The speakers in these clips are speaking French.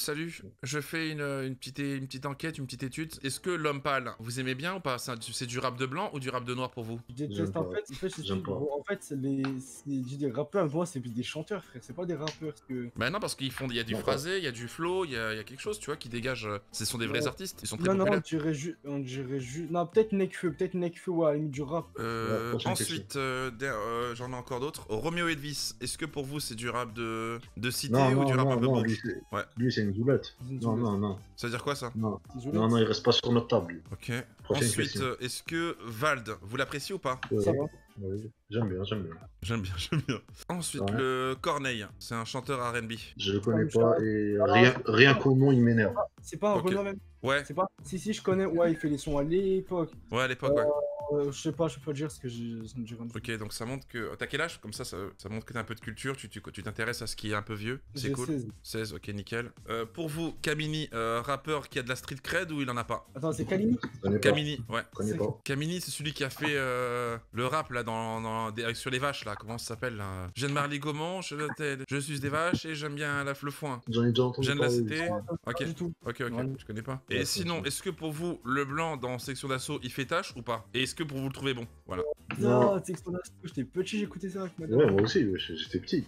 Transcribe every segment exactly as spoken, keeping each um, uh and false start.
salut. Je fais une, une, petite, une petite enquête, une petite étude. Est-ce que l'homme pâle, vous aimez bien ou pas? C'est du rap de blanc ou du rap de noir pour vous? Je déteste en fait, en fait, je J'aime pas. en fait c'est les, des rappeurs, moi c'est plus des chanteurs frère, c'est pas des rappeurs parce que... Bah non, parce qu'ils font, il y a du Non, phrasé, il y a du flow, il y a, y a quelque chose, tu vois, qui dégage. euh, Ce sont des vrais Non. artistes, ils sont très Non, non, on populaires. dirait juste, on dirait juste, non peut-être Nekfeu, peut-être Nekfeu, ouais, à la limite du rap. Euh, Ouais, prochaine ensuite, euh, der- euh, j'en ai encore d'autres. Roméo Elvis, est-ce que pour vous c'est du rap de, de cité Non, ou non, du rap non, un peu non, beau? lui c'est Ouais. lui, c'est une zoulette. C'est une Non, zoulette. non, non, Ça veut dire quoi ça? non, Zoulette. non, non, il reste pas sur notre table. lui. Ok. Prochaine Ensuite, question. euh, est-ce que Vald, vous l'appréciez ou pas? Ouais, Ça va. ouais, j'aime bien, j'aime bien. J'aime bien, j'aime bien. Ensuite, Ouais. le Corneille, c'est un chanteur R and B. Je le connais Comme pas ça. et Ah, rien, c'est- rien qu'au nom, il m'énerve. C'est pas un Ok. Renault même. Ouais, C'est pas. Si si je connais, ouais il fait les sons à l'époque. ouais, à l'époque, ouais. Euh, je sais pas, je peux pas dire ce que j'ai. ça me dit rien du tout. Ok, donc ça montre que... T'as quel âge? Comme ça, ça, ça montre que t'as un peu de culture, tu tu- tu t'intéresses à ce qui est un peu vieux. C'est J'ai cool. seize. seize, ok, nickel. Euh, pour vous, Kamini, euh, rappeur qui a de la street cred ou il en a pas? Attends, c'est Kalini? Je connais pas. Kamini, ouais. Je connais pas. Kamini, c'est celui qui a fait euh, le rap là dans, dans des- sur les vaches là. Comment ça s'appelle là? Je viens de Marly-Gaumont, je, je suis des vaches et j'aime bien la, le foin. J'en ai déjà Je entendu viens de la parler. cité. Ok, Pas du tout. ok, ok, Ouais. je connais pas. Ouais, Et c'est sinon, ça. est-ce que pour vous, le blanc dans section d'assaut, il fait tâche ou pas? Et est-ce que pour vous le trouvez bon? Voilà. Non, tu sais que son astuce, j'étais petit, j'écoutais ça avec madame. Ouais, moi aussi, ouais, j'étais petit.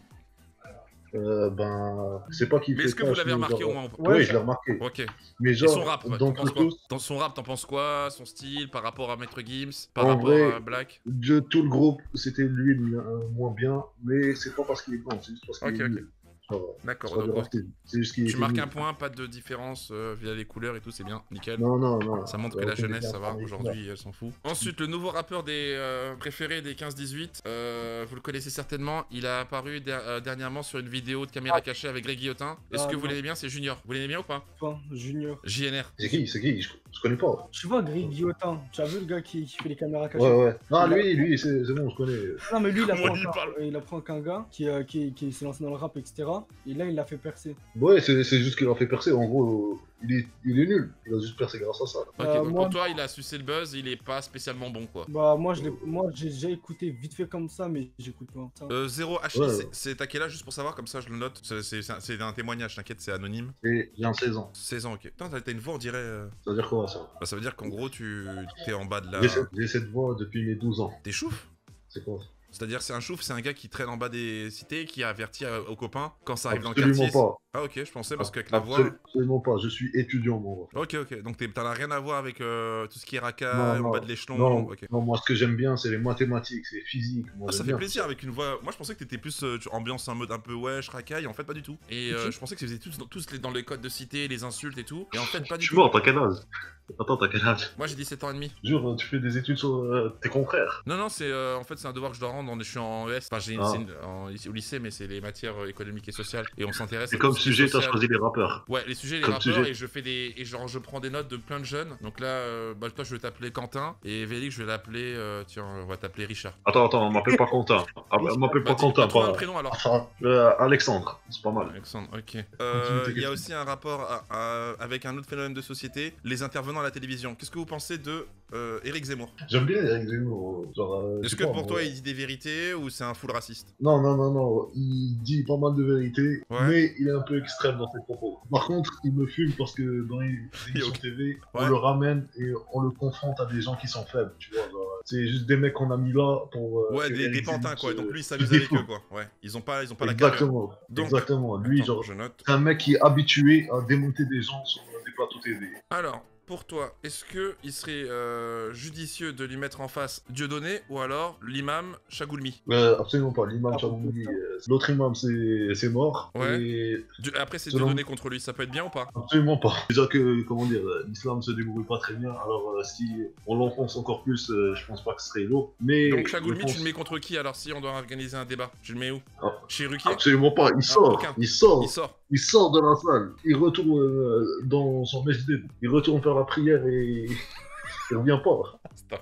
Euh, ben, c'est pas qu'il Mais fait est-ce que vous tâche, l'avez mais remarqué genre- au moins ou pas? Oui, Ouais, je l'ai remarqué. Ok. Mais Et genre, son rap, ouais, t'en d'entre penses quoi? tous, Dans son rap, t'en penses quoi? Son style par rapport à Maître Gims? Par En rapport vrai, à Black? de tout le groupe, c'était lui le euh, moins bien, mais c'est pas parce qu'il est blanc, c'est juste parce qu'il Ok, est ok. nul. Genre, D'accord, c'est pas donc, du racisme, c'est juste qu'il tu était marques nul. un point, pas de différence euh, via les couleurs et tout, c'est bien, nickel. Non, non, non. Ça montre Il y que a la aucune jeunesse, ça va, différence. aujourd'hui, elle s'en fout. Ensuite, le nouveau rappeur des euh, préférés des quinze dix-huit, euh, vous le connaissez certainement, il a apparu der- euh, dernièrement sur une vidéo de caméra cachée avec Greg Guillotin. Est-ce Ah, que vous non. l'aimez bien? C'est Junior. Vous l'aimez bien ou pas? Enfin, Junior. J N R. C'est qui? C'est qui? Je, je connais pas. Tu vois, Greg Guillotin, tu as vu le gars qui, qui fait les caméras cachées? Ouais, ouais. Non, Il a- lui, lui, c'est c'est bon, je connais. Non, mais lui, il Comment apprend, il qu'un, parle il apprend qu'un gars qui, euh, qui, qui s'est lancé dans le rap, et cetera. Et là, il l'a fait percer. Ouais, c'est c'est juste qu'il a fait percer. En gros, euh, il est, il est nul. Il a juste percé grâce à ça. Ok, Euh, donc moi- pour toi, il a sucé le buzz, il est pas spécialement bon, quoi. Bah, moi, je l'ai, moi, j'ai déjà écouté vite fait comme ça, mais j'écoute pas. Ça. Euh, zéro H I, Ouais. c'est- c'est à quel âge, juste pour savoir, comme ça je le note. C'est- C'est c'est un, c'est un témoignage, t'inquiète, c'est anonyme. Et j'ai un seize ans. seize ans, ok. Putain, t'as t'as une voix, on dirait... euh, Ça veut dire quoi, ça? Bah, ça veut dire qu'en gros, tu t'es en bas de la... J'ai cette- J'ai cette voix depuis mes douze ans. T'es chouf? C'est quoi? C'est-à-dire, c'est un chouf, c'est un gars qui traîne en bas des cités, qui avertit euh, aux copains quand ça arrive dans le Absolument quartier. pas. Ah, ok, je pensais parce qu'avec la voix. Absolu- Absolument pas. Je suis étudiant, moi. Ok, ok, donc t'es- t'en as rien à voir avec euh, tout ce qui est racaille, Non, en non, bas de l'échelon. Non, Ok. non, moi, ce que j'aime bien, c'est les mathématiques, c'est physique. Moi, Ah, ça j'aime fait bien. plaisir avec une voix. Moi, je pensais que t'étais plus euh, tu- ambiance en mode un peu wesh, racaille, en fait, pas du tout. Et euh, Ok. je pensais que c'était tous, dans- tous les- dans les codes de cité, les insultes et tout. Et en fait, pas Je du suis tout. mort, t'as quel âge? Attends, t'as quel âge? Moi, j'ai dix-sept ans et demi. Jure, tu fais des études sur euh, tes confrères. Non, non, c'est euh, en fait, c'est un devoir que je dois rendre. On est- Je suis en E S. Enfin, j'ai une- Ah. c'est une- en- au lycée, mais c'est les matières euh, économiques et sociales. Et on s'intéresse Et à comme tout ce qui est sujet, t'as social. choisi les rappeurs. Ouais, les sujets, les Comme rappeurs, sujet. et je fais des. Et genre, je prends des notes de plein de jeunes. Donc là, euh, bah, toi, je vais t'appeler Quentin. Et Vélix, je vais l'appeler. euh, tiens, on va t'appeler Richard. Attends, attends, on m'appelle pas Quentin. Ah, bah, on m'appelle Bah, pas dis- Quentin, bah, trouve un pas. prénom alors. Enfin, euh, Alexandre, c'est pas mal. Alexandre, ok. Continue Euh, tes Il y a questions. aussi un rapport à- à- avec un autre phénomène de société, les intervenants à la télévision. Qu'est-ce que vous pensez de euh, Éric Zemmour? J'aime bien Eric Zemmour. Genre, euh, je Est-ce sais que pas, pour moi. toi, il dit des vérités ou c'est un full raciste? Non, non, non, non. Il dit pas mal de vérités, Ouais. mais il est un peu extrême dans ses propos. Par contre, il me fume parce que dans les émissions Ok. T V, Ouais. on le ramène et on le confronte à des gens qui sont faibles, tu vois. genre, C'est juste des mecs qu'on a mis là pour. euh, Ouais, que des, des Eric pantins Zemmour quoi. se- Donc lui, il se s'amuse avec eux défoule. quoi. Ouais, ils ont pas, ils ont pas la carrure. Exactement. Donc- Exactement. Lui, Attends, genre, je note. c'est un mec qui est habitué à démonter des gens sur des plateaux T V. Alors, pour toi, est-ce que il serait euh, judicieux de lui mettre en face Dieudonné ou alors l'imam Chagoulmi? Euh, absolument pas. L'imam Ah, Chabouli, putain. euh, l'autre imam, c'est c'est mort. Ouais. Et Du- Après, c'est Selon- Dieudonné contre lui, ça peut être bien ou pas? absolument pas. Déjà que, comment dire, euh, l'islam se débrouille pas très bien, alors euh, si on l'enfonce encore plus, euh, je pense pas que ce serait lourd. Mais Donc je Chagoulmi, pense- tu le mets contre qui alors si on doit organiser un débat? Tu le mets où? Ah. Chez Ruquier? Absolument pas, il sort, aucun. il sort, Il sort. il sort de la salle, il retourne euh, dans son masjid, il retourne faire la prière et il revient pas. Stop.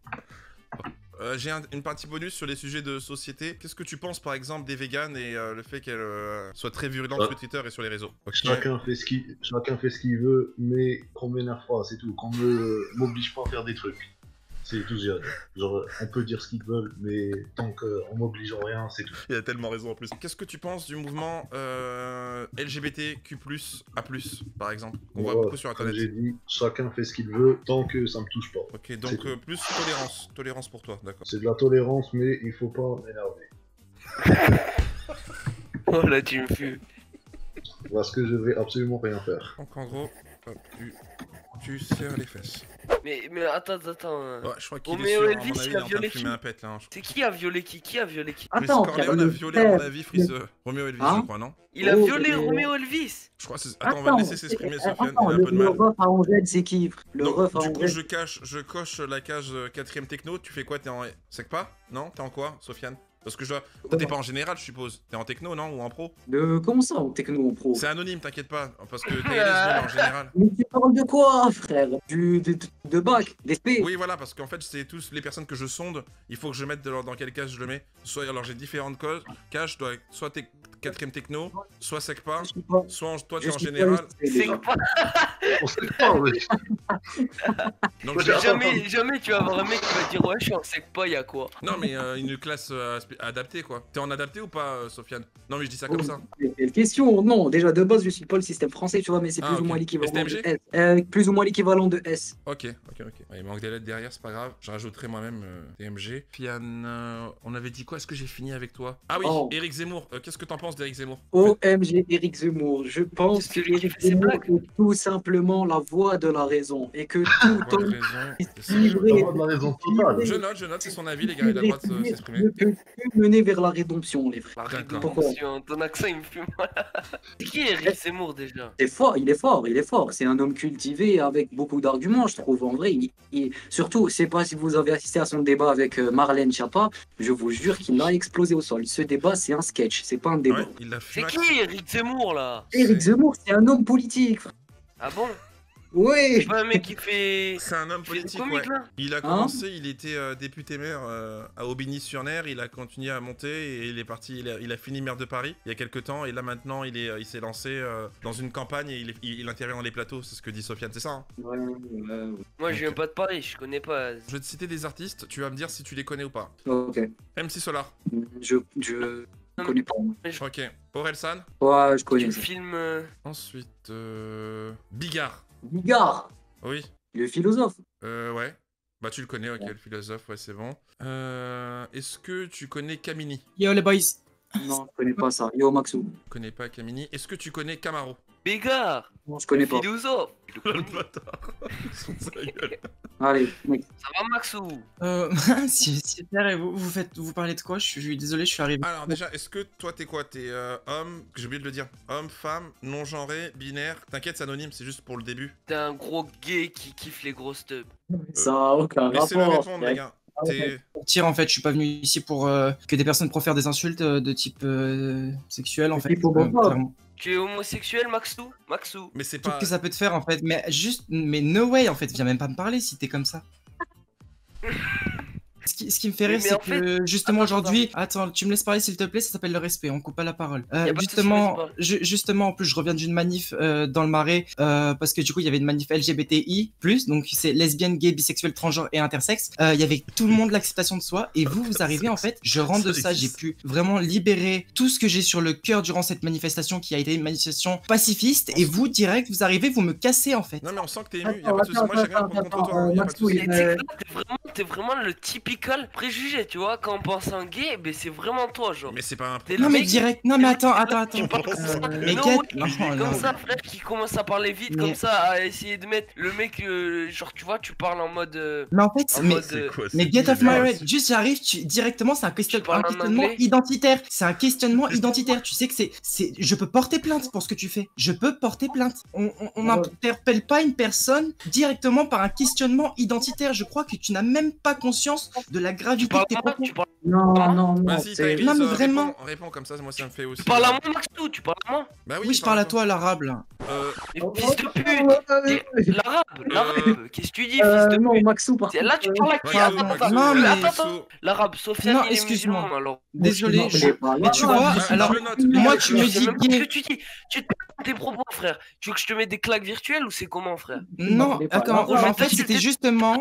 Euh, J'ai un- une partie bonus sur les sujets de société. Qu'est-ce que tu penses par exemple des véganes et euh, le fait qu'elles euh, soient très virulentes Ah. sur Twitter et sur les réseaux? Ok. Chacun fait ce qu'il chacun fait ce qu'il veut, mais qu'on m'énerve pas, c'est tout. Qu'on me m'oblige pas à faire des trucs. C'est tout, j'ai Genre, on peut dire ce qu'ils veulent, mais tant qu'on m'oblige en rien, c'est tout. Il a tellement raison en plus. Qu'est-ce que tu penses du mouvement euh, L G B T Q plus, A plus, par exemple? On voit Moi, beaucoup sur comme internet. j'ai dit, chacun fait ce qu'il veut, tant que ça me touche pas. Ok, donc euh, plus tolérance. Tolérance pour toi, d'accord. C'est de la tolérance, mais il faut pas m'énerver. Oh là, tu me fumes. Parce que je vais absolument rien faire. Donc en gros, hop, tu, tu serres les fesses. Mais, mais attends, attends. euh, Ouais, je crois qu'il est Roméo sûr, à Elvis, mon avis, il il est a en train de violé fumer qui un pet là. hein. C'est qui a violé qui Qui a violé qui Chris Attends, Corleone frère, a le violé, à mon frère- avis, Friseux. Roméo Elvis, Hein je crois, non? Il a Oh, violé mais- Roméo Elvis. Je crois que c'est... Attends, on va le laisser s'exprimer, c'est- Sofiane, attends, il a un le, peu de le mal. ref à Angèle, c'est qui? Le Donc, ref à du coup, Angèle. je, cache, je coche la cage euh, quatrième techno, tu fais quoi? T'es en... Sec pas? Non? T'es en quoi, Sofiane? Parce que je dois... Toi, t'es pas en général, je suppose. T'es en techno, non? Ou en pro? De... Comment ça, en techno en pro? C'est anonyme, t'inquiète pas, parce que t'es lesbienne en général. Mais tu parles de quoi, frère? Du, de, de bac, d'S P? Oui, voilà, parce qu'en fait, c'est tous les personnes que je sonde, il faut que je mette de leur- dans quelle cage je le mets. Soit, alors j'ai différentes co- cages, je dois soit t'es quatrième techno, soit sec pas, Je suis pas- soit en- toi t'es je en suis pas général. S P, C'est déjà. pas. On sait pas, wesh. Donc, Moi, je- j'ai- Jamais, jamais tu vas avoir un mec qui va dire ouais, je suis en sec pas, y'a quoi. Non, mais euh, une classe euh, aspi- adaptée quoi. T'es en adapté ou pas, euh, Sofiane? Non, mais je dis ça comme ça. Mais quelle question? Non, déjà de base, je suis pas le système français, tu vois, mais c'est Ah, plus ok. ou moins l'équivalent de S T M G? S. Euh, plus ou moins l'équivalent de S. Ok, ok, ok. Ouais, il manque des lettres derrière, c'est pas grave. Je rajouterai moi-même euh, T M G. Fian, euh, on avait dit quoi? Est-ce que j'ai fini avec toi? Ah oui, Oh. Eric Zemmour. Euh, Qu'est-ce que t'en penses d'Eric Zemmour? O M G Eric Zemmour. Je pense C'est que celui qui Eric fait ses Zemmour blagues. est tout simplement la voix de la raison et que tout Pas de homme raison. c'est ça. livré, D'avoir de la raison totale. Je note, je note, c'est son avis, les gars, il a le droit de se- s'exprimer. ne peut plus mener vers la rédemption, les frères. La D'accord. rédemption, ton accent il me fume. C'est qui Eric Zemmour déjà? C'est fort, il est fort, il est fort. C'est un homme cultivé avec beaucoup d'arguments, je trouve. En vrai, il, il- surtout, je sais pas si vous avez assisté à son débat avec euh, Marlène Schiappa. Je vous jure qu'il a explosé au sol. Ce débat, c'est un sketch, c'est pas un débat. Ouais, il l'a C'est fait. qui Eric Zemmour là? Eric Zemmour, c'est un homme politique. frère. Ah bon? Ouais. C'est pas un mec qui fait. C'est un homme qui fait des politique, ouais. comiques là? Il a commencé, il était euh, député maire euh, à Aubigny-sur-Ner, il a continué à monter et il est parti, il a, il a fini maire de Paris il y a quelques temps et là maintenant il est, euh, il s'est lancé euh, dans une campagne et il, est- il, il intervient dans les plateaux, c'est ce que dit Sofiane, c'est ça hein? Ouais, ouais, Moi je viens pas de Paris, je connais pas. Je vais te citer des artistes, tu vas me dire si tu les connais ou pas. ouais. Ok. M C Solar, Je, je connais pas. moi. ok. Orelsan, Ouais, je connais. Tu ça. filmes. euh, ensuite euh... Bigard, Bigard, oui, le philosophe. euh, ouais. Bah tu le connais, ok, le philosophe, ouais c'est bon. Euh... Est-ce que tu connais Camini? Yo les boys. Non, je connais pas ça. Yo, Maxou. Je connais pas Camini. Est-ce que tu connais Camaro? Bégard! Non, je connais pas. Philosophe! Le bâtard. Sa gueule. Allez, mec. Ça va Maxou? Euh, si, super, et vous, vous faites, vous parlez de quoi? Je suis je suis désolé, je suis arrivé. Alors déjà, est-ce que toi t'es quoi? T'es euh, homme, j'ai oublié de le dire, homme, femme, non-genré, binaire? T'inquiète, c'est anonyme, c'est juste pour le début. T'es un gros gay qui kiffe les grosses tubs. Ça a aucun Laissez-le rapport. répondre, les gars. T'es... Pour dire en fait, je suis pas venu ici pour euh, que des personnes profèrent des insultes euh, de type euh, sexuel en C'est fait. pour euh, moi. clairement. Tu es homosexuel Maxou? Maxou? Mais c'est Tout pas... ce que ça peut te faire en fait, mais juste, mais no way en fait, viens même pas me parler si t'es comme ça. Ce qui, ce qui me fait rire, Mais- mais en c'est que justement Attends, aujourd'hui, attends, tu me laisses parler s'il te plaît, ça s'appelle le respect, on coupe pas la parole. Euh, Y a pas de souci, justement, vas-y, parle. ju- justement, en plus, je reviens d'une manif euh, dans le Marais euh, parce que du coup, il y avait une manif L G B T I plus, donc c'est lesbienne, gay, bisexuel, transgenre et intersexe. Euh, Il y avait tout le monde l'acceptation de soi et vous, vous arrivez en fait, je rentre de Ça ça, j'ai existe. pu vraiment libérer tout ce que j'ai sur le cœur durant cette manifestation qui a été une manifestation pacifiste et vous direct, vous arrivez, vous me cassez en fait. Non mais on sent que t'es ému, y'a pas de soucis, moi j'ai rien contre Attends, toi, hein, y a pas de Maxou, soucis. il- Et tu sais Euh, que là, t'es vraiment, t'es vraiment le typical préjugé, tu vois, quand on pense à un gay, ben c'est vraiment toi, genre. Mais c'est pas un... T'es le Non mais mec- direct, non mais attends, attends, Tu attends. parles comme ça, Euh, mais no quête- way, non, comme non. ça, frère, qui commence à parler vite, Mais- comme ça, à essayer de mettre le mec, euh, genre, tu vois, tu parles en mode. euh, Mais en fait, en mais, mode, euh, quoi, mais c'est get qui, off les my gars? red, juste j'arrive, tu, directement c'est un, question, parles un en questionnement anglais identitaire, c'est un questionnement identitaire, tu sais que c'est, c'est, je peux porter plainte pour ce que tu fais, je peux porter plainte, on on- on Ouais. n'interpelle pas une personne directement par un questionnement identitaire, je crois que tu n'as même pas conscience de la Tu gravité parles de tes à moi, propos. tu parles, Non, non, non. Vas-y, c'est- Tyrese, Non, mais euh, vraiment. réponds, réponds comme ça, moi ça me fait aussi... tu parles à moi, Maxou, tu parles à moi. Bah Oui, je parle à toi l'arabe là. Euh, Mais Oh, fils de oh, pute, euh, t'es- l'arabe, l'arabe, qu'est-ce que tu dis, euh, fils de non, pute? Maxou, par C'est- Là, tu contre, parles à Maxou, qui? Maxou, Attends, Maxou, attends, non, mais- attends, attends, l'arabe, Sofiane, Non, il est excuse-moi. musulman, alors. Désolé, non, je- c'est pas mais tu grave. vois, je- alors, je note, moi, je tu note. me Je sais dis même pas ce gay. que tu dis. Tu te prends tes propos, frère. Tu veux que je te mette des claques virtuelles ou c'est comment, frère? Non, Non, mais pas attends, grave. mais en fait, c'était justement,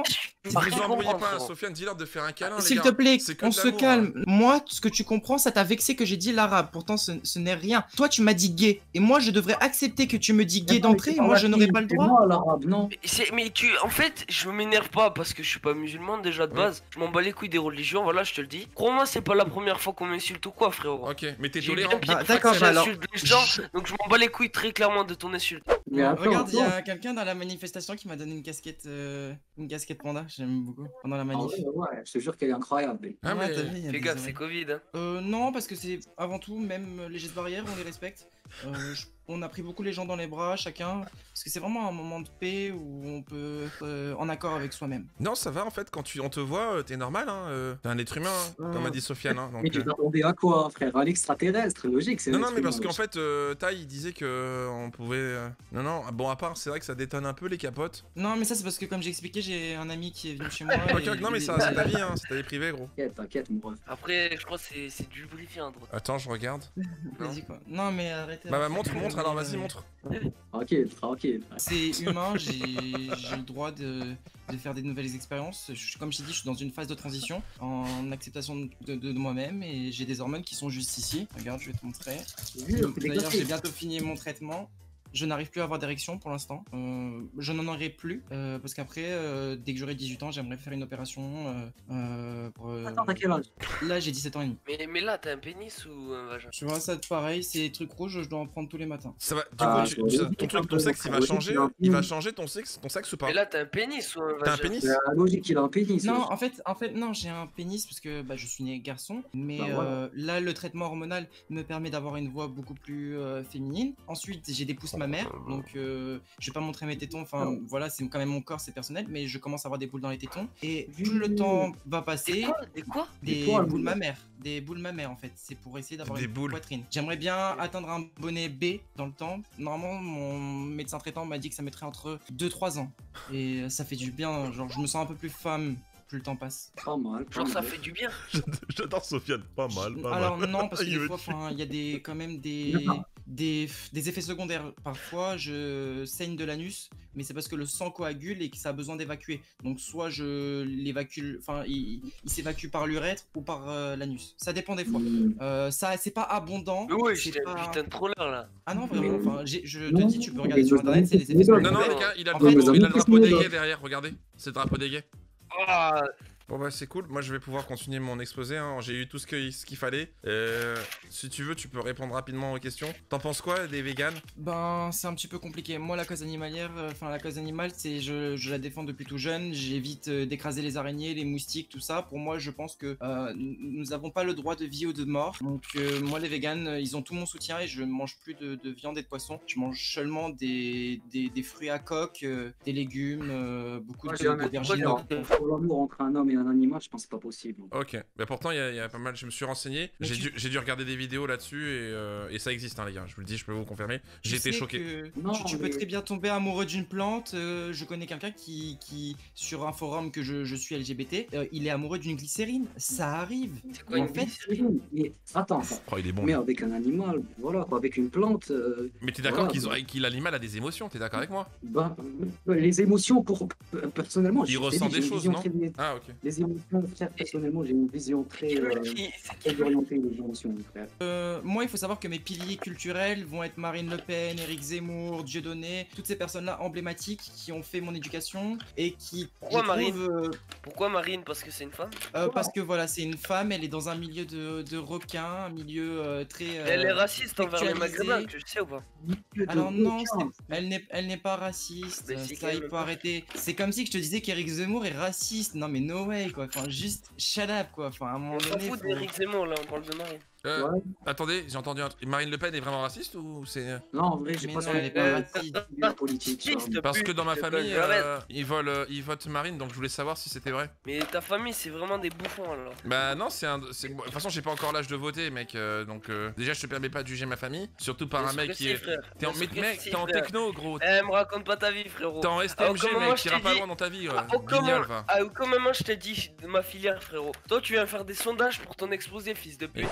Vous Par vous contre, embrouillez comprends, pas, frérot. Sofiane, dis-leur de faire un câlin, les S'il gars. te plaît, C'est que on de se l'amour, calme. hein. Moi, ce que tu comprends, ça t'a vexé que j'ai dit l'arabe. Pourtant, ce, ce n'est rien. Toi, tu m'as dit gay. Et moi, je devrais accepter que tu me dis gay d'entrée. Et moi, je n'aurais pas le droit. Non, l'arabe, non. Mais c'est- Mais tu, en fait, je m'énerve pas parce que je suis pas musulman déjà de Oui. base. Je m'en bats les couilles des religions, voilà, je te le dis. Crois-moi, c'est pas la première fois qu'on m'insulte ou quoi, frérot. Ok, mais t'es J'ai tolérant. bien pire Bah, que d'accord, ça, bah alors, j'insulte les gens, donc je m'en bats les couilles très clairement de ton insulte. Mais attends, Regarde, il y attends. a quelqu'un dans la manifestation qui m'a donné une casquette, euh, une casquette panda. J'aime beaucoup pendant la Ah manif. ouais, ouais, je te jure qu'elle est incroyable. Ah, Ouais, mais- t'as vu, il y a Fais des gaffe, oreilles. c'est Covid. Hein. Euh, non, parce que c'est avant tout, même les gestes barrières, on les respecte. Euh, je- on a pris beaucoup les gens dans les bras, chacun, parce que c'est vraiment un moment de paix où on peut être euh, en accord avec soi-même. Non, ça va en fait, quand tu, on te voit, euh, t'es normal, hein. euh, T'es un être humain, hein, comme a dit Sofiane. Hein, donc, Mais tu euh, t'attendais à quoi, frère? Un extraterrestre, logique, c'est Non, un non, être mais parce humain, qu'en fait, euh, Tai il disait que euh, on pouvait. euh, Non, non, bon, à part, c'est vrai que ça détonne un peu les capotes. Non, mais ça, c'est parce que, comme j'ai expliqué, j'ai un ami qui est venu chez moi. Ok, et ok, non, mais il- ça, c'est ta vie, hein, c'est ta vie privée, gros. T'inquiète, t'inquiète, mon ref. Après, je crois que c'est c'est du lubrifiant, gros. Attends, je regarde. Vas-y, quoi. Non, mais arrêtez. Bah, bah, arrêtez montre, de montre, alors donner, vas-y, euh, montre. Tranquille, tranquille. C'est humain, j'ai j'ai le droit de, de faire des nouvelles expériences. Je- Comme je t'ai dit, je suis dans une phase de transition en acceptation de, de- de moi-même et j'ai des hormones qui sont juste ici. Regarde, je vais te montrer. Jure, c'est D'ailleurs, déclassé. j'ai bientôt fini mon traitement. Je n'arrive plus à avoir d'érection pour l'instant. Euh, je n'en aurai plus euh, parce qu'après, euh, dès que j'aurai dix-huit ans, j'aimerais faire une opération. euh, euh, pour, euh, Attends, t'as quel âge? Là, j'ai dix-sept ans et demi. Mais, mais là, t'as un pénis ou un vagin? Tu vois, ça pareil, c'est des trucs rouges, je dois en prendre tous les matins. Ça va, du Ah, coup, tu- je tu- vois. ton truc, ton sexe, il va changer, il va changer ton sexe, ton sexe ou pas? Mais là, t'as un pénis ou un vagin? T'as un pénis? C'est la logique, il a un pénis. Non, wesh. en fait, en fait, non, j'ai un pénis parce que bah, je suis né garçon, mais Bah, voilà. euh, là, le traitement hormonal me permet d'avoir une voix beaucoup plus euh, féminine. Ensuite, j'ai des pouces mammaires, donc euh, je vais pas montrer mes tétons. Enfin, Non. voilà, c'est quand même mon corps, c'est personnel, mais je commence à avoir des boules dans les tétons. Et Mmh. plus le temps va Des passer, quoi? Des quoi? des, Des poils. boules mammaires, des boules mammaires en fait. C'est pour essayer d'avoir Des une boules. poitrine. J'aimerais bien atteindre un bonnet B dans le temps. Normalement, mon médecin traitant m'a dit que ça mettrait entre deux trois ans. Et ça fait du bien. Genre, je me sens un peu plus femme plus le temps passe. Pas mal. pas Genre, ça mal. fait du bien. J'adore Sofiane, pas mal, pas Alors mal. non, parce que Il des veut- fois, enfin, il y a des, quand même des, Non. des, des effets secondaires. Parfois, je saigne de l'anus, mais c'est parce que le sang coagule et que ça a besoin d'évacuer. Donc soit je l'évacue, enfin, il, il s'évacue par l'urètre ou par euh, l'anus. Ça dépend des fois. Mmh. Euh, ça, c'est pas abondant. Mais ouais, c'est j'étais pas- un putain de troller là. Ah non, vraiment. Enfin, j'ai- je te Non, dis, tu peux regarder mais sur je- internet, c'est les effets Non, secondaires. Non, non, Ouais. les gars, il a le En fait, drapeau, il a le mais drapeau des non. gays derrière, regardez. C'est le drapeau des gays. Ah, Bon bah c'est cool, moi je vais pouvoir continuer mon exposé, hein. J'ai eu tout ce que- ce qu'il fallait. Euh, si tu veux, tu peux répondre rapidement aux questions. T'en penses quoi des véganes? Ben, c'est un petit peu compliqué. Moi, la cause animalière, euh, enfin, la cause animale, c'est je, je la défends depuis tout jeune. J'évite euh, d'écraser les araignées, les moustiques, tout ça. Pour moi, je pense que euh, n- nous n'avons pas le droit de vie ou de mort. Donc, euh, moi, les véganes, euh, ils ont tout mon soutien et je ne mange plus de, de viande et de poisson. Je mange seulement des, des, des fruits à coque, euh, des légumes, euh, beaucoup Moi, de- j'ai un d'aubergines. avis, pour l'amour entre un homme et un animal, je pense que c'est pas possible. Ok, bah pourtant il y, a- il y a pas mal, je me suis renseigné, Mais j'ai tu- dû, j'ai dû regarder des vidéos là-dessus et, euh, et ça existe hein les gars, je vous le dis, je peux vous confirmer, Tu j'ai été sais choqué. que Non, tu, tu peux mais- très bien tomber amoureux d'une plante. euh, je connais quelqu'un qui, qui, sur un forum que je, je suis L G B T, euh, il est amoureux d'une glycérine. Ça arrive. c'est quoi Mais une en fait, glycérine? mais attends, Oh il est bon. mais lui. avec un animal, voilà quoi, avec une plante, euh, Mais t'es d'accord voilà, qu'ils ont- bah. qu'il l'animal a des émotions, t'es d'accord avec moi? ben, euh, les émotions pour personnellement, Il je t'ai ressent dit, des j'ai une choses, vision non très- Ah ok. Les émotions, frère, personnellement, j'ai une vision très, Quel euh, mec qui- c'est très quel mec? orientée aux émotions, frère. Euh, moi, il faut savoir que mes piliers culturels vont être Marine Le Pen, Éric Zemmour, Dieudonné, toutes ces personnes-là emblématiques qui ont fait mon éducation et qui. Pourquoi je Marine trouve, euh, Pourquoi Marine? Parce que c'est une femme? euh, Parce que voilà, c'est une femme, elle est dans un milieu de, de requins, un milieu euh, très. euh, Elle est raciste envers les sexualisé. maghrébins, tu le sais ou pas? Alors non, Aucun. c'est- elle n'est elle n'est pas raciste, Mais c'est ça quand il même- faut arrêter. C'est comme si que je te disais qu'Éric Zemmour est raciste. Non mais no way quoi, enfin juste shut up quoi, enfin à un moment On s'en donné. fout faut- d'Éric Zemmour là, on parle de Marine. Euh, Ouais. Attendez, j'ai entendu un truc. Marine Le Pen est vraiment raciste ou c'est... Non, en vrai, j'ai Mais pas non, son elle est pas Euh, raciste. la politique. ça. Triste, Parce que pute, dans ma je famille, connais, arrête. euh, ils, volent, euh, ils votent Marine, donc je voulais savoir si c'était vrai. Mais ta famille, c'est vraiment des bouffons alors. Bah non, c'est un... c'est- De toute façon, j'ai pas encore l'âge de voter, mec, euh, donc euh, déjà je te permets pas de juger ma famille, surtout par Bien un sûr mec que qui si, est... frère. T'es en, Bien mais sûr que mec, si, t'es en frère. techno, gros. Eh, me raconte pas ta vie, frérot. T'es en S T Ah, M G, comment moi, mec, je t'iras t'ai pas dit- loin dans ta vie, ouais. Ah, oh, comment... Guignol, va. ah, ou comment moi je t'ai dit de ma filière, frérot. Toi, tu viens faire des sondages pour ton exposé, fils de pute. Dans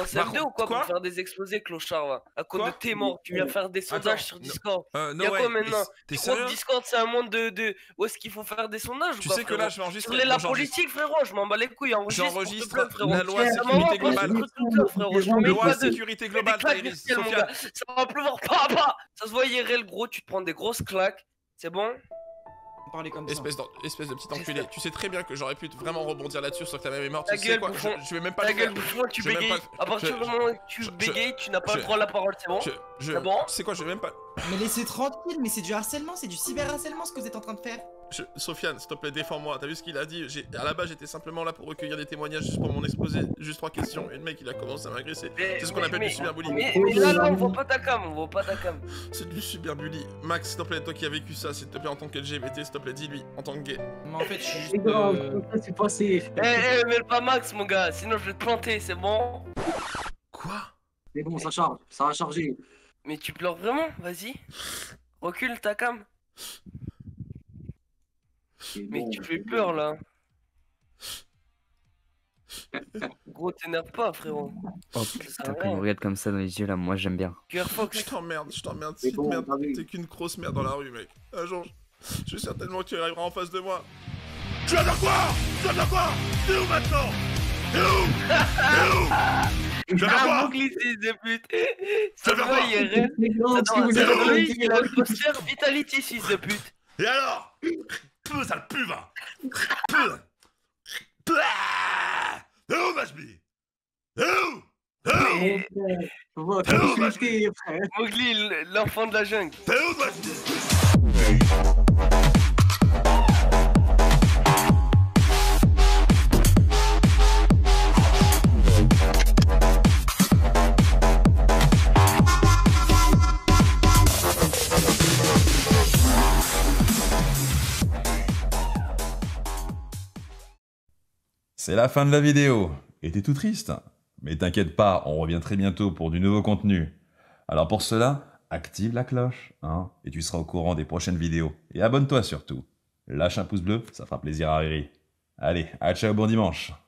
en Par C M deux ou quoi, quoi pour faire des exposés, clochard, va. À cause Quoi de tes morts, tu viens faire des sondages Attends, sur no- Discord. Euh, no Y'a way. quoi maintenant? T'es Tu crois sérieux? que Discord c'est un monde de, de... où est-ce qu'il faut faire des sondages ou Tu quoi, sais que frérot? là, je vais enregistrer. Tu voulais la bon, j'enregistre. politique, frérot, je m'en bats les couilles, enregistre. pour te J'enregistre plaindre, frérot. la loi Ça sécurité m'envoie pas sur globale. le truc Twitter, frérot. Je te mets Loi pas de. sécurité Des globale, claques Tyrese. virtuelles, mon Sofiane. gars. Ça va pleuvoir, pas, pas. Ça se voit I R L, gros, tu te prends des grosses claques. C'est bon? Parler comme ça. Espèce, d'en- espèce de petit C'est enculé. ça. Tu sais très bien que j'aurais pu vraiment rebondir là-dessus sur que ta même est morte. Ta Tu sais gueule, quoi? bouffon. Je, je vais même pas Ta le faire. gueule, bouffon, tu Je vais même bégayes. pas- À partir je- du moment où tu je- bégayes, tu n'as pas je- le droit à la parole, c'est bon? Je, je, C'est bon? Tu sais quoi? Je vais même pas. Mais laissez tranquille, mais c'est du harcèlement, c'est du cyberharcèlement ce que vous êtes en train de faire. Je... Sofiane, s'il te plaît, défends-moi. T'as vu ce qu'il a dit? J'ai- À la base, j'étais simplement là pour recueillir des témoignages juste pour mon exposé. Juste trois questions. Et le mec, il a commencé à m'agresser. Mais- C'est ce qu'on mais- appelle mais- du cyberbullying. Mais, mais là, là, on voit pas ta cam, on voit pas ta cam. C'est du cyberbullying. Max, s'il te plaît, toi qui as vécu ça, s'il te plaît, en tant que L G B T, s'il te plaît, dis-lui, en tant que gay. Mais en fait, je suis juste. C'est grave, euh, ça s'est passé. Eh, eh, mêle pas Max, mon gars, sinon je vais te planter, c'est bon? Quoi? C'est bon, ça charge, ça a chargé. Mais tu pleures vraiment? Vas-y. Recule ta cam. C'est Mais bon, tu fais c'est peur bon. là. Gros, t'énerve pas, frérot. Oh Ça putain, sert à quand il rien. me regarde comme ça dans les yeux là, moi j'aime bien. Je Firefox. t'emmerde, je t'emmerde, C'est petite bon, merde. t'as vu. T'es qu'une grosse merde dans la rue, mec. Un jour, je je suis certainement que tu arriveras en face de moi. Tu vas faire quoi? Tu vas faire quoi? T'es où maintenant? T'es où? T'es où? Tu vas faire Ah, quoi? Mowgli, fils de pute. Ça Ça va va, pas. I R L. C'est grave, Attends, si vous c'est avez lui, compris. il a le poster Vitality, fils de pute. Et alors? Peu, ça le pue, va. Peu. Peu. T'es où, Mashbi? T'es où? T'es où? Eh, frère, on va T'es où, consulter, frère. Mowgli, l- l'enfant de la jungle. T'es où, Mashbi? C'est la fin de la vidéo. Et t'es tout triste? Mais t'inquiète pas, on revient très bientôt pour du nouveau contenu. Alors pour cela, active la cloche, hein, et tu seras au courant des prochaines vidéos. Et abonne-toi surtout. Lâche un pouce bleu, ça fera plaisir à Riri. Allez, à ciao, bon dimanche.